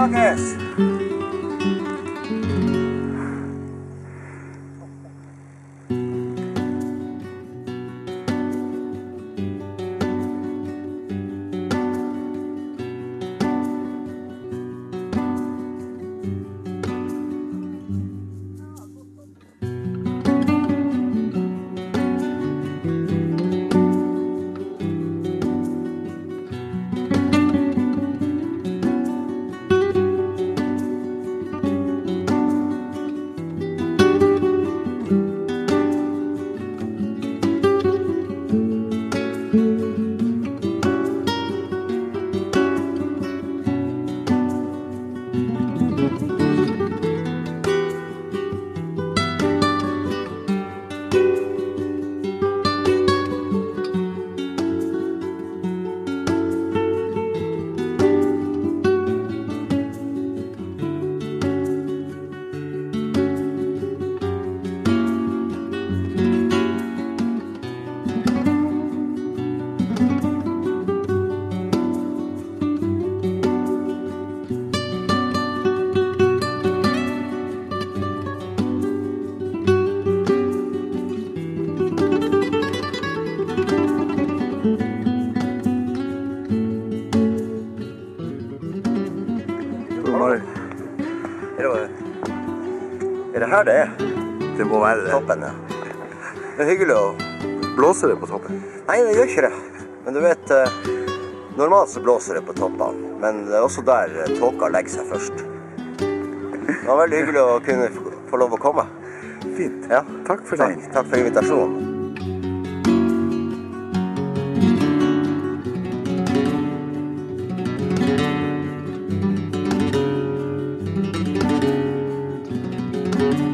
snakkes! Er det her det er? Det må være det. Toppen, ja. Det er hyggelig å... Blåser det på toppen? Nei, det gjør ikke det. Men du vet, normalt så blåser det på toppene, men det er også der tåka legger seg først. Det var veldig hyggelig å kunne få lov å komme. Fint. Ja. Takk for det. Takk for invitasjonen. Thank you.